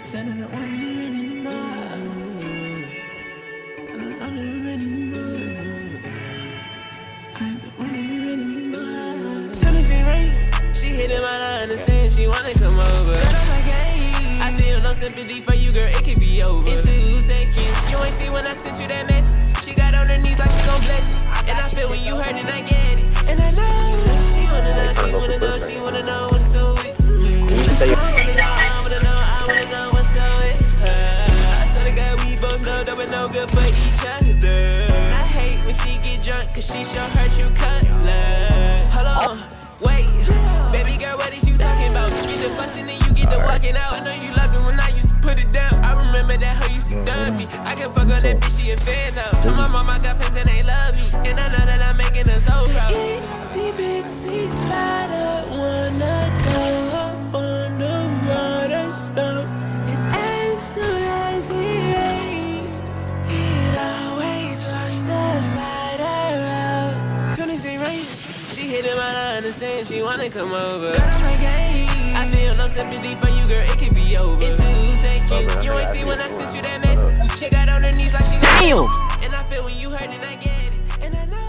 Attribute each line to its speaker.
Speaker 1: Said I don't want you anymore. I don't want you anymore. I don't want you anymore. Soon as it rains, she hit in my line and saying she wanna come over. I feel no sympathy for you, girl, it could be over in 2 seconds. You ain't see when I sent you that message. She got on her knees like she gon' bless it. And I feel when you hurt and I get it. And I know she wanna know, she wanna know, she wanna know what's so with me. I wanna know what's so with her. I swear to God, we both know that we're no good for each other. I hate when she get drunk, cause she show her true color. Hold on, wait, baby girl, what is you talking about? You get the fussing and you get the walking out. I know you loved it when I used to put it down. I remember that hoe used to dump me. I can fuck on that bitch, she a fan now. Tell my mom I got fans and they love me. And I know that I'm making us so proud. Itsy bitsy spider wanna go up on the water spout. And as soon as it rains, it always flush the spider out. As soon as it rains, she hit in my line and saying she wanna come over. I feel no sympathy for you, girl, it could be over in 2 seconds. You ain't see when I sent you that message. She got on her knees like she gon' damn. And I feel when you hurt and I get it. And I know